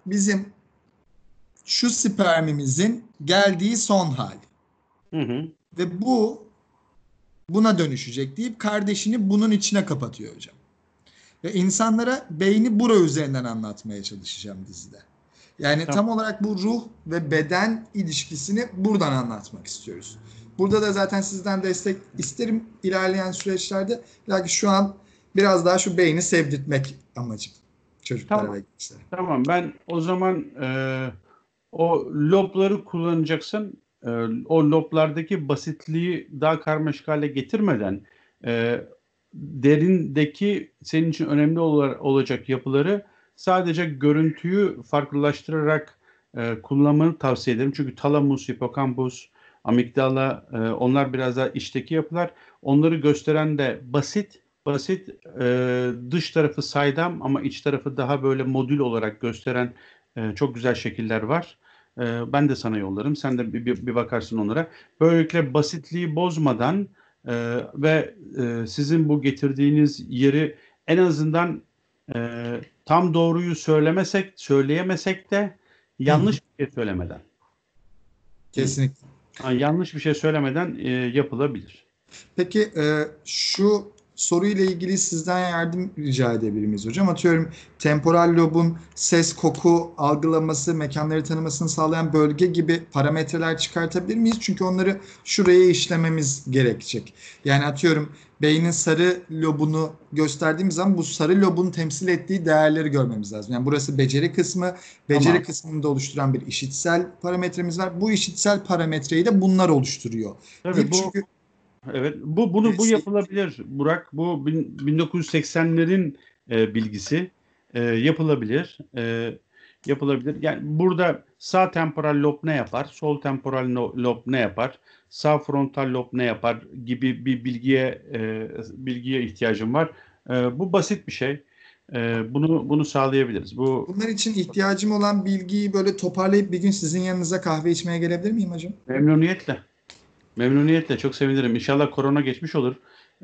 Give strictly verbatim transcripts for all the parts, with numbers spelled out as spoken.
bizim şu spermimizin geldiği son hali. Hı hı. Ve bu buna dönüşecek deyip kardeşini bunun içine kapatıyor hocam. Ve insanlara beyni bura üzerinden anlatmaya çalışacağım dizide. Yani Tamam. tam olarak bu ruh ve beden ilişkisini buradan anlatmak istiyoruz. Burada da zaten sizden destek isterim ilerleyen süreçlerde. Lakin şu an biraz daha şu beyni sevdirtmek amacım çocuklara Tamam. ve gençlere. Tamam. Ben o zaman e, o lobları kullanacaksın. E, o loblardaki basitliği daha karmaşık hale getirmeden e, derindeki senin için önemli ol- olacak yapıları sadece görüntüyü farklılaştırarak e, kullanmanı tavsiye ederim. Çünkü talamus, hipokampus, amigdala e, onlar biraz daha içteki yapılar. Onları gösteren de basit, basit e, dış tarafı saydam ama iç tarafı daha böyle modül olarak gösteren e, çok güzel şekiller var. E, ben de sana yollarım. Sen de bir, bir, bir bakarsın onlara. Böylelikle basitliği bozmadan e, ve e, sizin bu getirdiğiniz yeri en azından e, tam doğruyu söylemesek, söyleyemesek de Hı hı, yanlış bir şey söylemeden. Hı. kesinlikle. Ha, yanlış bir şey söylemeden e, yapılabilir. Peki e, şu soruyla ilgili sizden yardım rica edebilir miyiz hocam? Atıyorum temporal lobun ses, koku algılaması, mekanları tanımasını sağlayan bölge gibi parametreler çıkartabilir miyiz? Çünkü onları şuraya işlememiz gerekecek. Yani atıyorum beynin sarı lobunu gösterdiğimiz zaman bu sarı lobun temsil ettiği değerleri görmemiz lazım. Yani burası beceri kısmı, beceri Tamam. kısmını da oluşturan bir işitsel parametremiz var. Bu işitsel parametreyi de bunlar oluşturuyor. Tabii Deyip bu çünkü evet bu bunu bu yapılabilir Burak. Bu bin- 1980'lerin e, bilgisi e, yapılabilir. E, yapılabilir. Yani burada sağ temporal lob ne yapar? Sol temporal no- lob ne yapar? Sağ frontal lob ne yapar gibi bir bilgiye e, bilgiye ihtiyacım var. E, bu basit bir şey. E, bunu bunu sağlayabiliriz. Bu bunlar için ihtiyacım olan bilgiyi böyle toparlayıp bir gün sizin yanınıza kahve içmeye gelebilir miyim hocam? memnuniyetle. Memnuniyetle çok sevinirim. İnşallah korona geçmiş olur. Ee,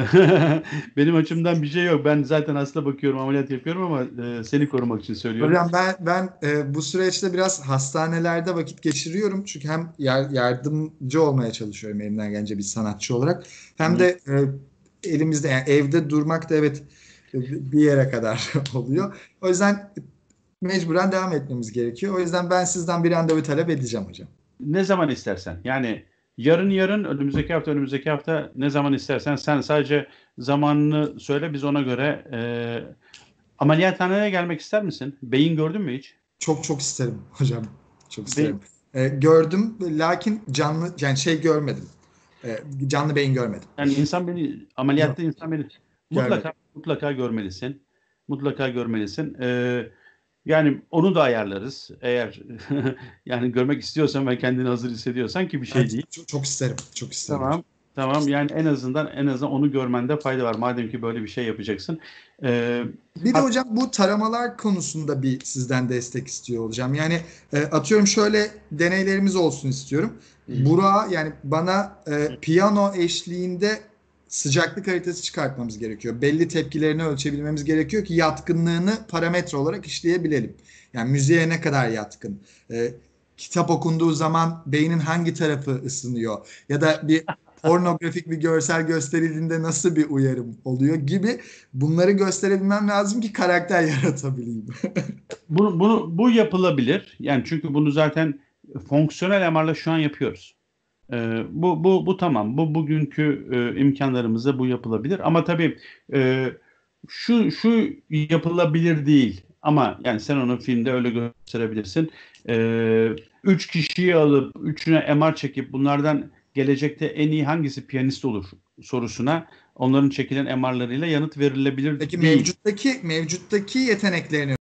benim açımdan bir şey yok. Ben zaten hasta bakıyorum, ameliyat yapıyorum ama e, seni korumak için söylüyorum. Hocam ben ben e, bu süreçte biraz hastanelerde vakit geçiriyorum. Çünkü hem yar- yardımcı olmaya çalışıyorum elimden gelince bir sanatçı olarak. Hem Hı. de e, elimizde yani evde durmak da evet e, bir yere kadar oluyor. O yüzden mecburen devam etmemiz gerekiyor. O yüzden ben sizden bir randevu talep edeceğim hocam. Ne zaman istersen. Yani yarın yarın, önümüzdeki hafta, önümüzdeki hafta ne zaman istersen sen sadece zamanını söyle biz ona göre e, ameliyathaneye gelmek ister misin? Beyin gördün mü hiç? Çok çok isterim hocam. Çok Beyin, isterim. E, gördüm lakin canlı yani şey görmedim. E, canlı beyin görmedim. yani insan beni Yok, ameliyatta insan beni görmedim. mutlaka mutlaka görmelisin. Mutlaka görmelisin. Ee, yani onu da ayarlarız. Eğer yani görmek istiyorsan ve kendini hazır hissediyorsan ki bir şey Evet, değil. çok, çok isterim. Çok isterim hocam. Tamam. Tamam. Yani en azından en azından onu görmende fayda var. Madem ki böyle bir şey yapacaksın. Ee, Bir de hat, hocam bu taramalar konusunda bir sizden destek istiyor olacağım. Yani e, atıyorum şöyle deneylerimiz olsun istiyorum. Burak'a yani bana e, piyano eşliğinde sıcaklık haritası çıkartmamız gerekiyor. Belli tepkilerini ölçebilmemiz gerekiyor ki yatkınlığını parametre olarak işleyebilelim. Yani müziğe ne kadar yatkın? E, kitap okunduğu zaman beynin hangi tarafı ısınıyor? Ya da bir pornografik bir görsel gösterildiğinde nasıl bir uyarım oluyor gibi bunları gösterebilmem lazım ki karakter yaratabileyim. bunu, bunu bu yapılabilir. Yani çünkü bunu zaten fonksiyonel M R'la şu an yapıyoruz. Ee, bu bu bu tamam. Bu bugünkü e, imkanlarımızda bu yapılabilir. Ama tabii e, şu şu yapılabilir değil. Ama yani sen onu filmde öyle gösterebilirsin. Ee, üç kişiyi alıp üçüne M R çekip bunlardan gelecekte en iyi hangisi piyanist olur sorusuna onların çekilen M R'larıyla yanıt verilebilir Peki değil. mevcuttaki mevcuttaki yeteneklerini